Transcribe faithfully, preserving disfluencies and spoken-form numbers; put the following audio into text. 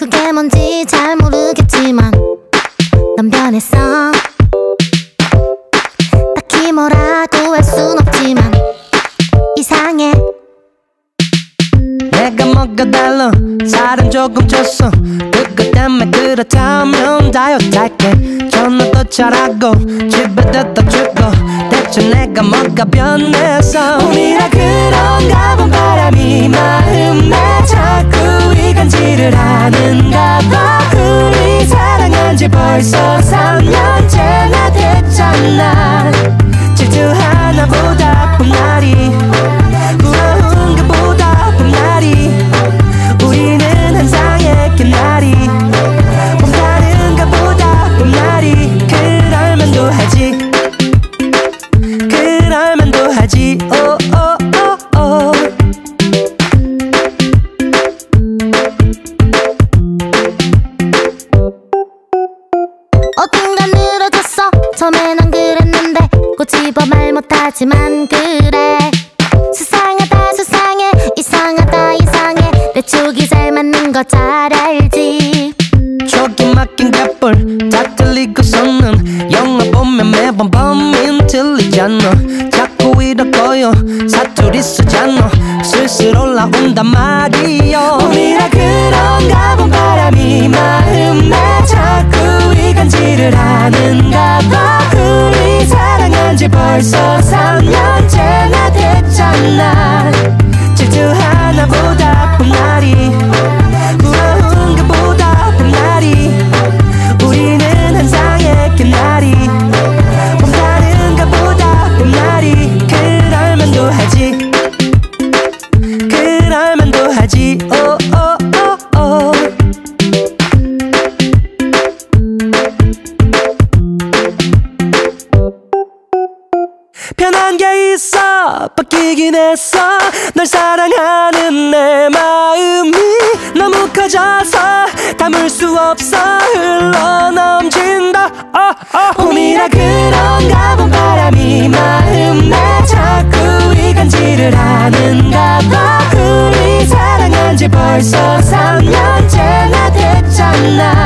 그게 뭔지 잘 모르겠지만 넌 변했어. 딱히 뭐라고 할 순 없지만 이상해. 내가 뭐가 달라 살은 조금 쪘어. 그것 때문에 그렇다면 다이어트 할게. 전화도 잘하고 집에 데려다 주고 대체 내가 뭐가 변했어. 우리라 그런가 본 바람이 마음에 자꾸 이간질을 하는가 봐. 우리 사랑한 지 벌써 삼 년째나 됐잖아. 질투하나 보다 봄날이 부러운 것보다 봄날이 우리는 항상 옛날이 봄 다른가 보다 봄날이 그럴 만도 하지 그럴 만도 하지 오오오오. 어딘가 늘어졌어. 처음엔 안 그랬는데 꼬집어 말 못하지만 그래. 수상하다 수상해 이상하다 이상해 내 촉이 잘 맞는 거 잘 알지. 촉이 막힌 갯불 다 틀리고서는 영화 보면 매번 범인 틀리잖아. 자꾸 이러고요 사투리 쓰잖아. 슬슬 올라온단 말이요. 우리라 그런가 본 바람이 마음에 자꾸 이간질을 하는가 봐. 우리 사랑한 지 벌써 삼 년째나 됐잖아. 질투하나 보다 봄날이 부러운 것보다 봄날이 우리는 항상 옛날이 봄 다른가 보다 봄날이 그럴 만도 하지 그럴 만도 하지 오오오오. 변한 게 있어 바뀌긴 했어. 널 사랑하는 내 마음이 너무 커져서 담을 수 없어 흘러넘친다. 어, 어. 봄이라 그런가 본 바람이 마음에 자꾸 이간질을 하는가 봐. 우리 사랑한 지 벌써 삼 년째나 됐잖아.